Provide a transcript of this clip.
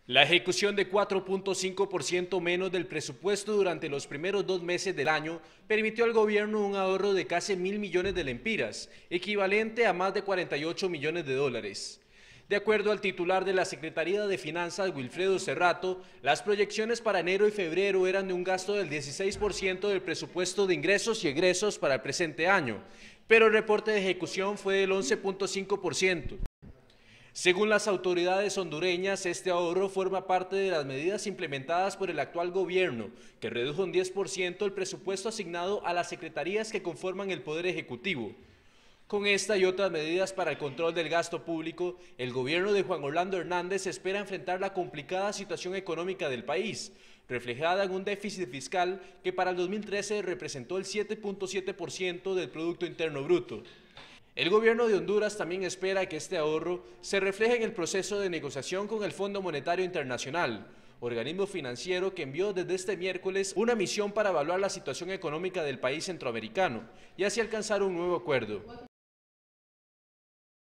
La ejecución de 4.5% menos del presupuesto durante los primeros 2 meses del año permitió al gobierno un ahorro de casi 1.000 millones de lempiras, equivalente a más de 48 millones de dólares. De acuerdo al titular de la Secretaría de Finanzas, Wilfredo Cerrato, las proyecciones para enero y febrero eran de un gasto del 16% del presupuesto de ingresos y egresos para el presente año, pero el reporte de ejecución fue del 11.5%. Según las autoridades hondureñas, este ahorro forma parte de las medidas implementadas por el actual gobierno, que redujo un 10% el presupuesto asignado a las secretarías que conforman el Poder Ejecutivo. Con esta y otras medidas para el control del gasto público, el gobierno de Juan Orlando Hernández espera enfrentar la complicada situación económica del país, reflejada en un déficit fiscal que para el 2013 representó el 7.7% del Producto Interno Bruto. El gobierno de Honduras también espera que este ahorro se refleje en el proceso de negociación con el Fondo Monetario Internacional, organismo financiero que envió desde este miércoles una misión para evaluar la situación económica del país centroamericano y así alcanzar un nuevo acuerdo.